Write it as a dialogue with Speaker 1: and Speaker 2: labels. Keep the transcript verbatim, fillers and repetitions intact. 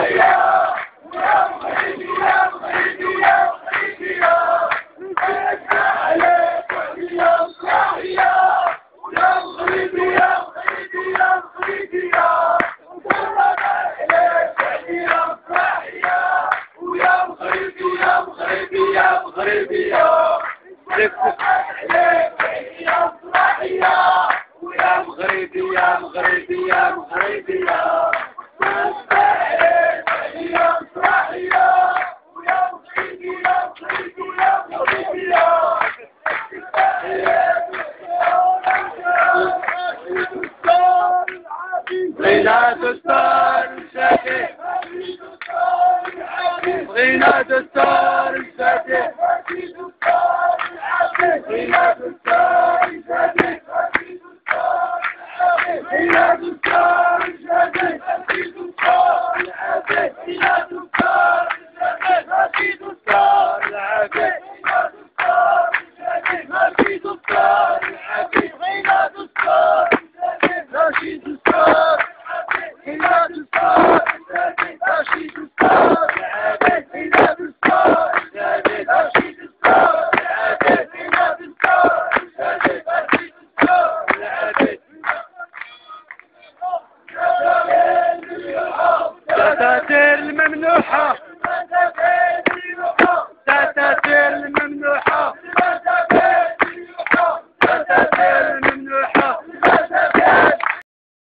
Speaker 1: ويا مغربي يا مغربي يا مغربي يا بغينا دستور جديد بغينا دستور جديد بغينا دستور جديد بغينا دستور جديد بغينا دستور جديد ما في دستور العبيد ما في دستور العبيد بغينا دستور جديد ماشي دستور بغينا دستور جديد ماشي دستور العبيد بغينا دستور جديد ماشي دستور العبيد بغينا دستور جديد ماشي دستور العبيد دساتير الممنوحة